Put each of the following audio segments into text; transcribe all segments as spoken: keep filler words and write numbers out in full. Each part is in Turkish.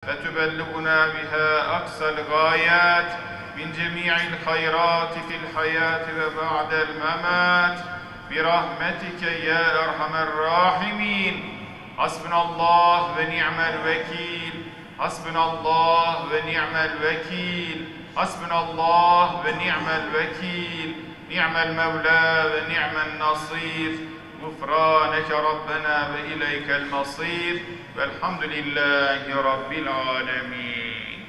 فتبلغنا بها أقصى الغايات من جميع الخيرات في الحياة وبعد الممات برحمتك يا أرحم الراحمين. حسبنا الله ونعم الوكيل، حسبنا الله ونعم الوكيل، حسبنا الله ونعم الوكيل، نعم المولى ونعم النصير. غفرانك ربنا وإليك المصير، والحمد لله رب العالمين.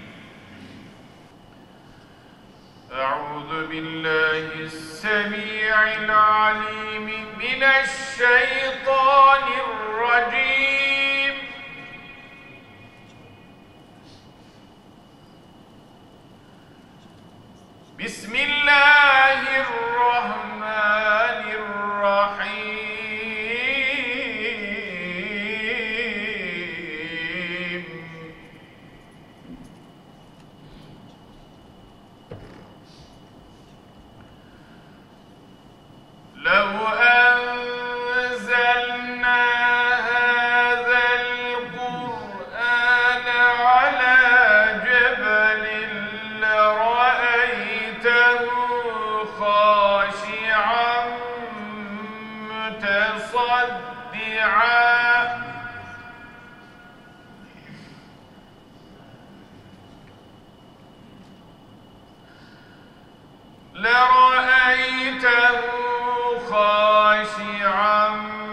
أعوذ بالله السميع العليم من الشيطان الرجيم. بسم الله الرحمن الرحيم. لو أنزلنا هذا القرآن على جبل لرأيته خاشعا متصدعا لرأيته خاشعا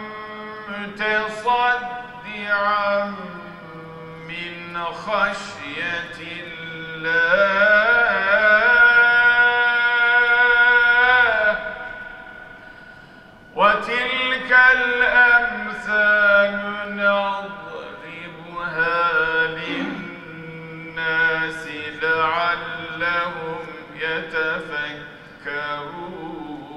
متصدعا من خشية الله. وتلك الأمثال نضربها للناس لعلهم يتفكرون.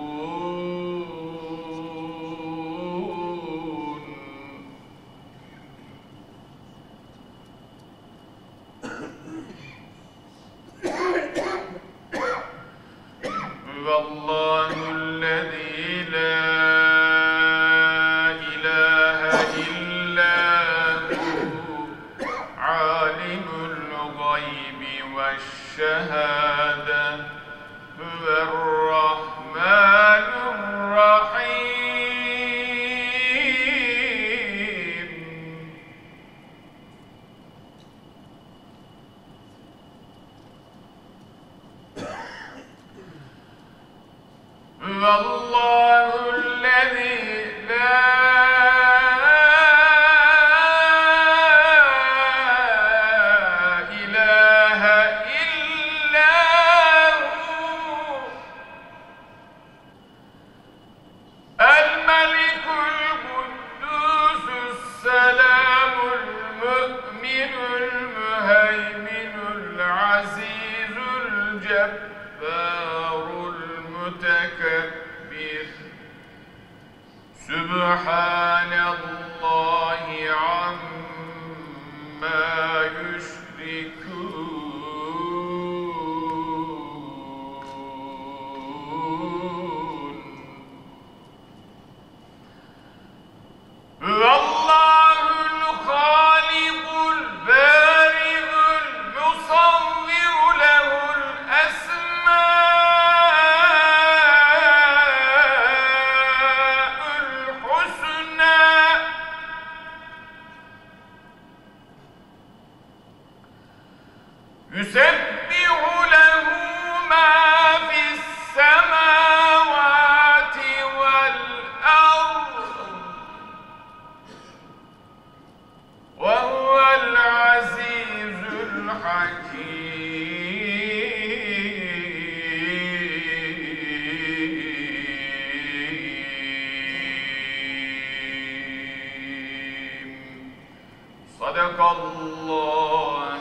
والله الذي لا إله إلا هو عالم الغيب والشهادة هو الرحمن الرحيم. والله الذي لا إله إلا هو الملك القدوس السلام المؤمن المهيمن العزيز الجبار المتكبر. سبحان الله عما يشركون. والله الخالق البارئ المصور له الأسماء الحسنى يسبح له ما في السماوات والأرض وهو العزيز الحكيم. صدق الله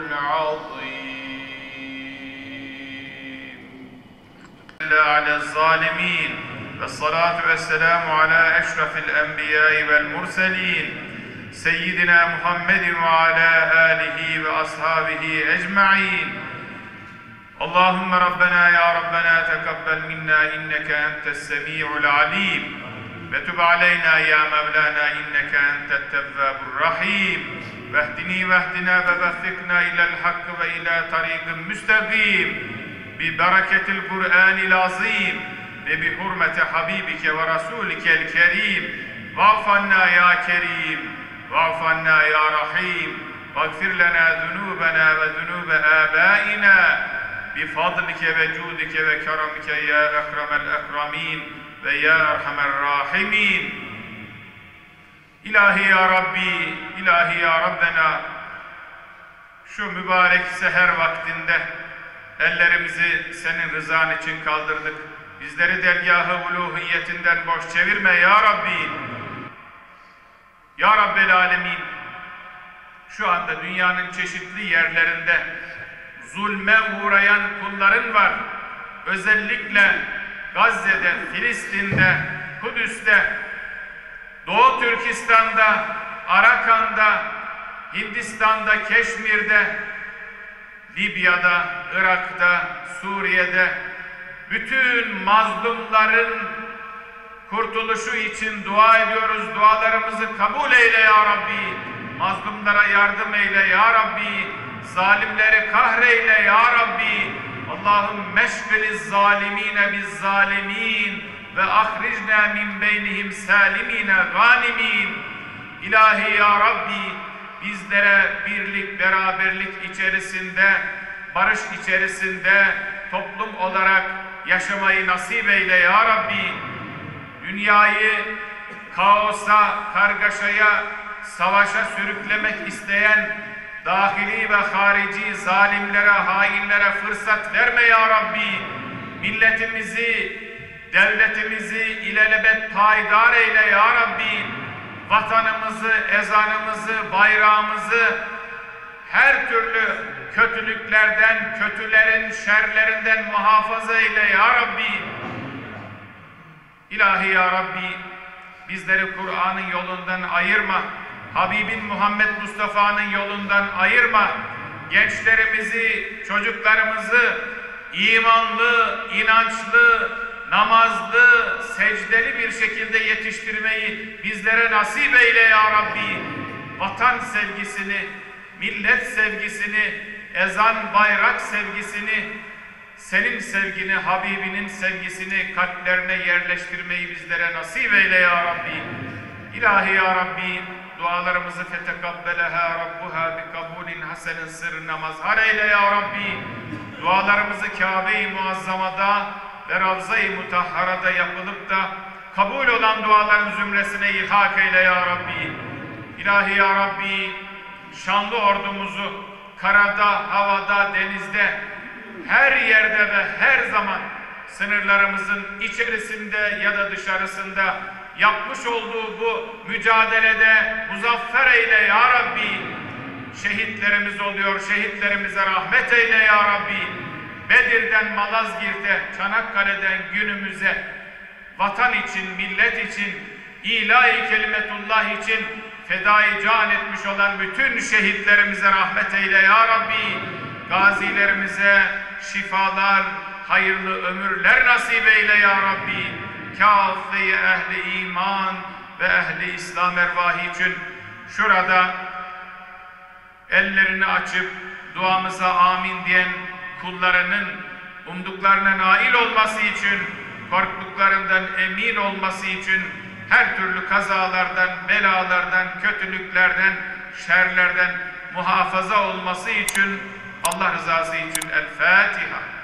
العظيم. على الظالمين، والصلاة والسلام على أشرف الأنبياء والمرسلين سيدنا محمد وعلى آله وأصحابه أجمعين. اللهم ربنا يا ربنا تقبل منا إنك أنت السميع العليم، وتب علينا يا مولانا إنك أنت التواب الرحيم. واهدني واهدنا ووفقنا إلى الحق وإلى طريق مستقيم ببركة القرآن العظيم وبحرمة حبيبك ورسولك الكريم واعف عنا يا كريم واعف عنا يا رحيم واغفر لنا ذنوبنا وذنوب آبائنا بفضلك وجودك وكرمك يا أكرم الأكرمين ويا أرحم الراحمين. İlahi ya Rabbi, ilahi ya Rabbena, şu mübarek seher vaktinde ellerimizi senin rızan için kaldırdık. Bizleri dergâh-ı uluhiyetinden boş çevirme ya Rabbi. Ya Rabbel Alemin, şu anda dünyanın çeşitli yerlerinde zulme uğrayan kulların var. Özellikle Gazze'de, Filistin'de, Kudüs'te, Doğu Türkistan'da, Arakan'da, Hindistan'da, Keşmir'de, Libya'da, Irak'ta, Suriye'de bütün mazlumların kurtuluşu için dua ediyoruz. Dualarımızı kabul eyle ya Rabbi. Mazlumlara yardım eyle ya Rabbi. Zalimleri kahreyle ya Rabbi. Allahum meşgiliz zalimine biz zalimin ve ahricna min beynihim salimine ganimin. İlahi ya Rabbi, bizlere birlik, beraberlik içerisinde, barış içerisinde toplum olarak yaşamayı nasip eyle ya Rabbi. Dünyayı kaosa, kargaşaya, savaşa sürüklemek isteyen dahili ve harici zalimlere, hainlere fırsat verme ya Rabbi. Milletimizi, devletimizi ilelebet payidar eyle ya Rabbi. Vatanımızı, ezanımızı, bayrağımızı her türlü kötülüklerden, kötülerin şerlerinden muhafaza eyle ya Rabbi. İlahi ya Rabbi, bizleri Kur'an'ın yolundan ayırma. Habibin Muhammed Mustafa'nın yolundan ayırma. Gençlerimizi, çocuklarımızı imanlı, inançlı, namazlı, secdeli bir şekilde yetiştirmeyi bizlere nasip eyle ya Rabbi. Vatan sevgisini, millet sevgisini, ezan bayrak sevgisini, senin sevgini, Habibinin sevgisini kalplerine yerleştirmeyi bizlere nasip eyle ya Rabbi. İlahi ya Rabbi, dualarımızı fetekabbeleha Rabbuha bi kabulin hasenin sırrına mazhar eyle ya Rabbi. Dualarımızı Kabe-i Muazzama'da ve Ravza-i Mutahhara'da yapılıp da kabul olan duaların zümresine ilhak eyle ya Rabbi. İlahi ya Rabbi, şanlı ordumuzu karada, havada, denizde, her yerde ve her zaman sınırlarımızın içerisinde ya da dışarısında yapmış olduğu bu mücadelede muzaffer eyle ya Rabbi. Şehitlerimiz oluyor, şehitlerimize rahmet eyle ya Rabbi. Bedir'den Malazgirt'e, Çanakkale'den günümüze vatan için, millet için, ilahi kelimetullah için fedai can etmiş olan bütün şehitlerimize rahmet eyle ya Rabbi. Gazilerimize şifalar, hayırlı ömürler nasip eyle ya Rabbi. Kâfe-i ehli iman ve ehli İslam ervahı için şurada ellerini açıp duamıza amin diyen kullarının umduklarına nail olması için, korktuklarından emin olması için, her türlü kazalardan, belalardan, kötülüklerden, şerlerden muhafaza olması için, Allah rızası için El Fatiha.